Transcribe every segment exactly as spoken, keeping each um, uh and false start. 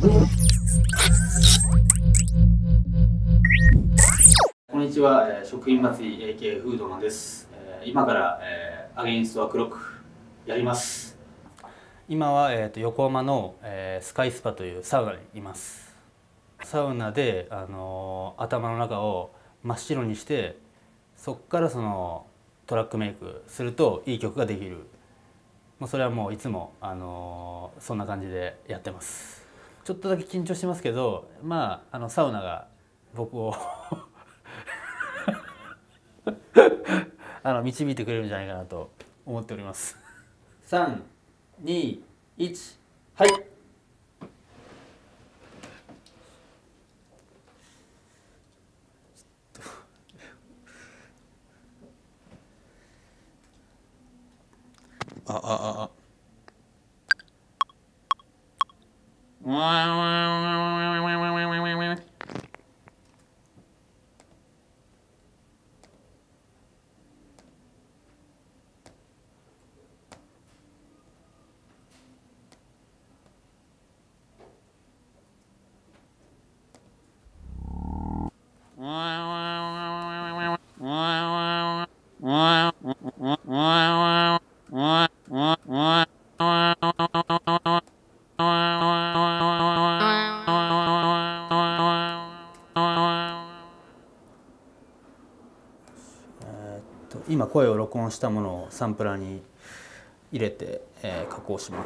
こんにちは、えー、食品祭り エーケー フードマンです。えー、今から、えー、アゲインストアクロックやります。今は、えー、と横浜の、えー、スカイスパというサウナにいます。サウナで、あのー、頭の中を真っ白にして、そこからそのトラックメイクするといい曲ができる。もうそれはもういつも、あのー、そんな感じでやってます。ちょっとだけ緊張してますけど、まあ、あのサウナが僕をあの導いてくれるんじゃないかなと思っております。さん、に、いち、はい。ああああ。今声を録音したものをサンプラーに入れて、えー、加工します。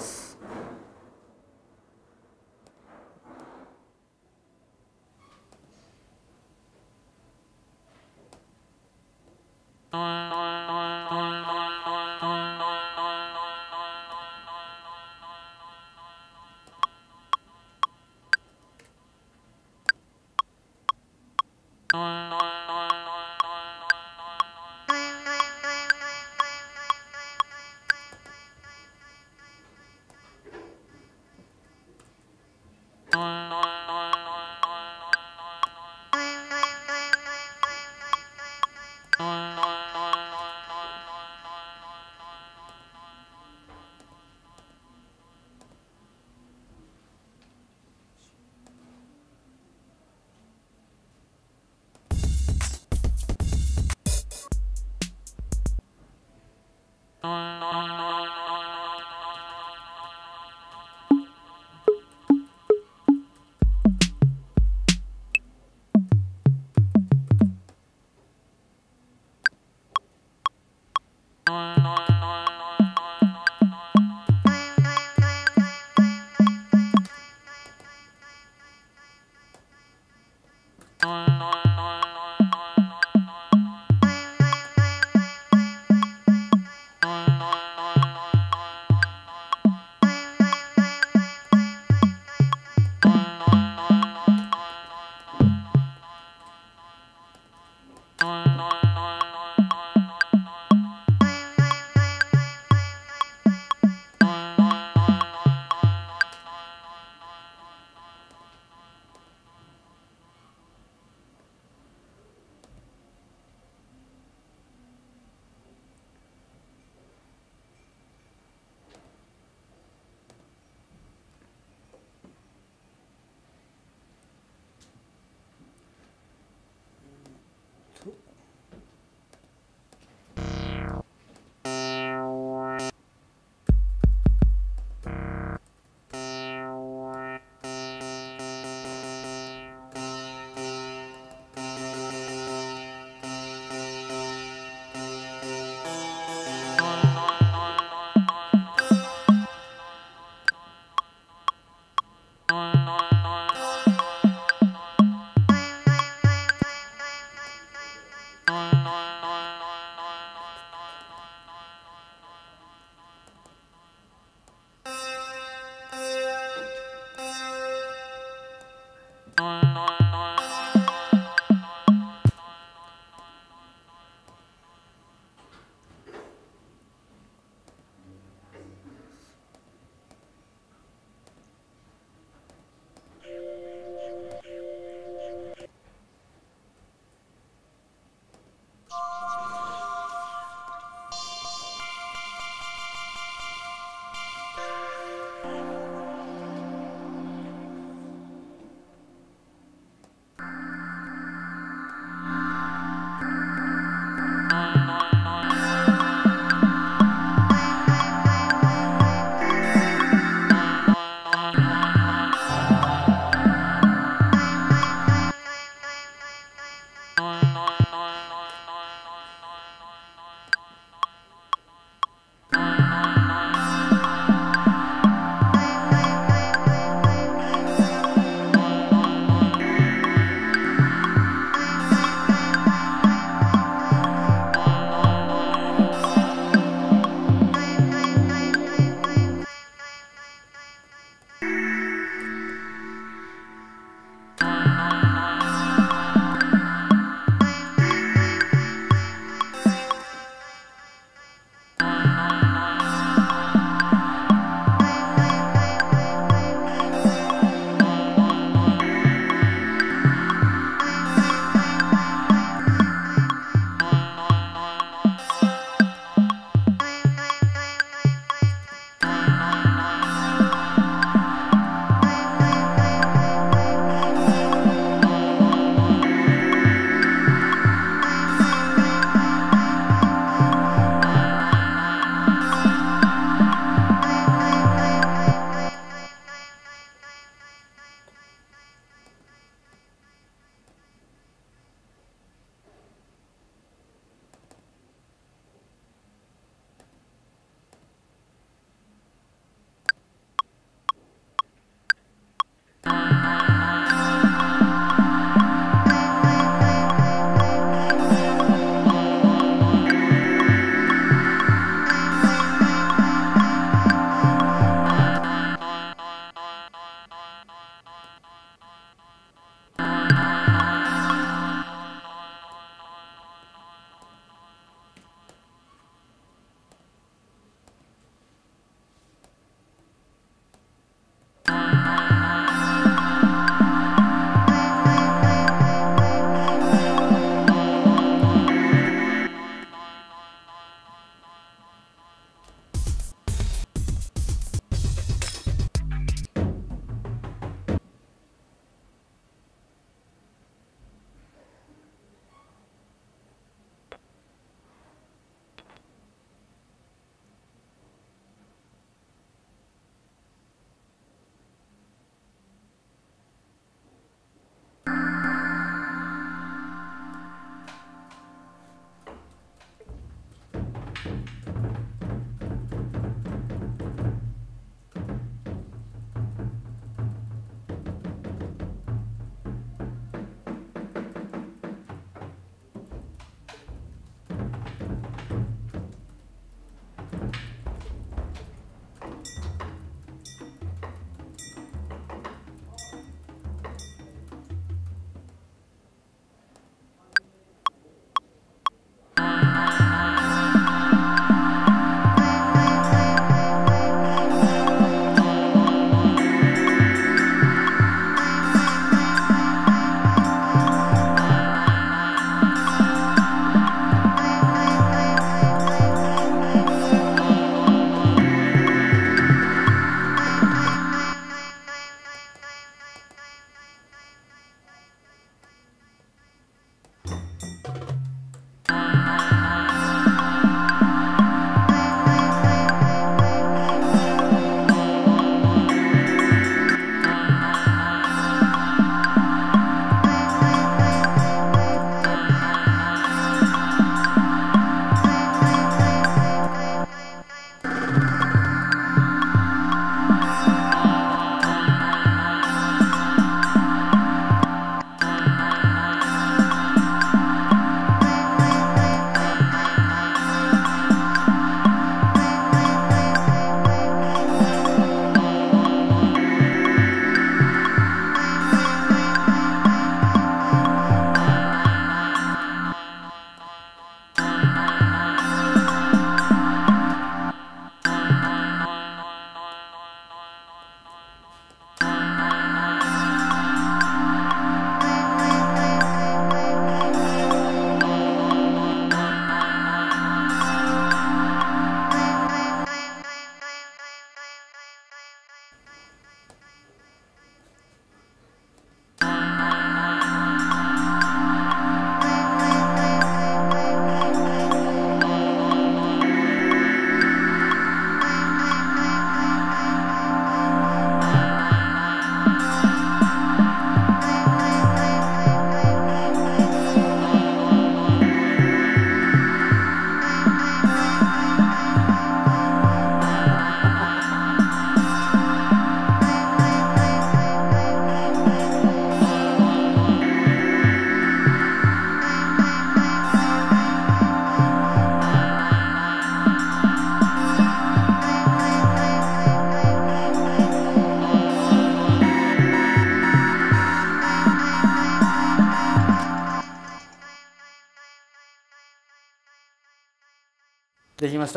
できました。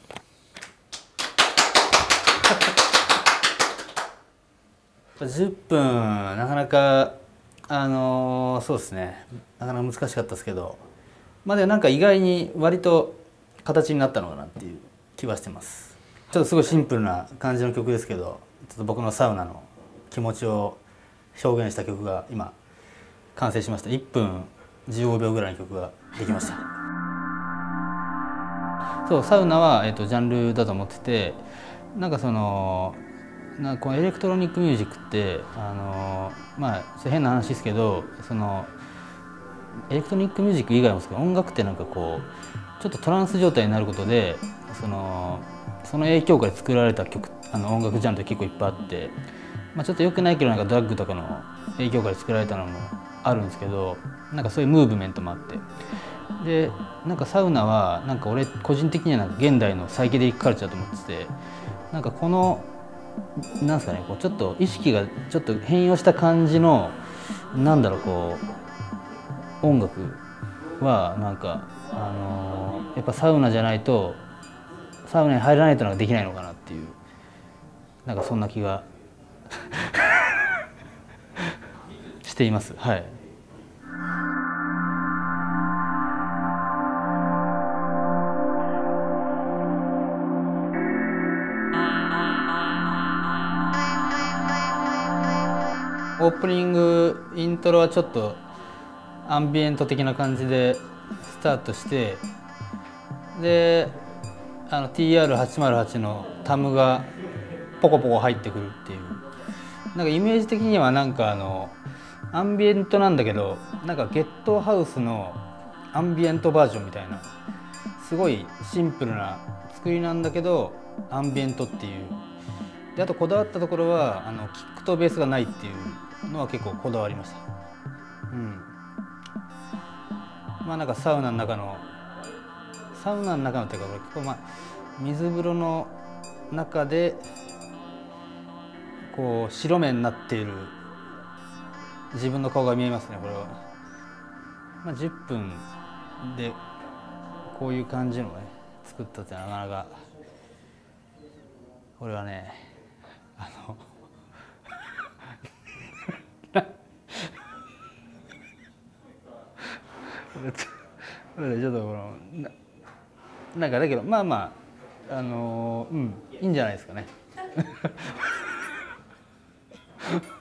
じゅっぷんなかなかあのー、そうですね、なかなか難しかったですけど、まあでもなんか意外に割と形になったのかなっていう気はしてます。ちょっとすごいシンプルな感じの曲ですけど、ちょっと僕のサウナの気持ちを表現した曲が今完成しました。いっぷんじゅうごびょうぐらいの曲ができました。そう、サウナは、えーと、ジャンルだと思ってて、なんかそのなんかこのエレクトロニックミュージックってあのまあ変な話ですけど、そのエレクトロニックミュージック以外もですけど、音楽ってなんかこうちょっとトランス状態になることで、そのその影響下で作られた曲、あの音楽ジャンルって結構いっぱいあって、まあ、ちょっと良くないけどなんかドラッグとかの影響下で作られたのもあるんですけど、なんかそういうムーブメントもあって、でなんかサウナはなんか俺個人的にはなんか現代のサイケデリックカルチャーだと思ってて、なんかこのなんですかね、こうちょっと意識がちょっと変容した感じのなんだろう、こう音楽はなんかあのー、やっぱサウナじゃないと、サウナに入らないとなんかできないのかなっていう、なんかそんな気がしています。はい。オープニングイントロはちょっとアンビエント的な感じでスタートして、であの ティーアールはちまるはち のタムがポコポコ入ってくるっていう、なんかイメージ的にはなんかあのアンビエントなんだけど、なんかゲットハウスのアンビエントバージョンみたいな、すごいシンプルな作りなんだけどアンビエントっていう。であとこだわったところはあのキックとベースがないっていうのは結構こだわりました。うん。まあなんかサウナの中のサウナの中のっていうか、これ結構まあ水風呂の中でこう白目になっている自分の顔が見えますね、これは。まあ、じゅっぷんでこういう感じのね作ったってなかなか、これはねあのこれちょっとこのななんかだけど、まあまああのー、うん、いいんじゃないですかね。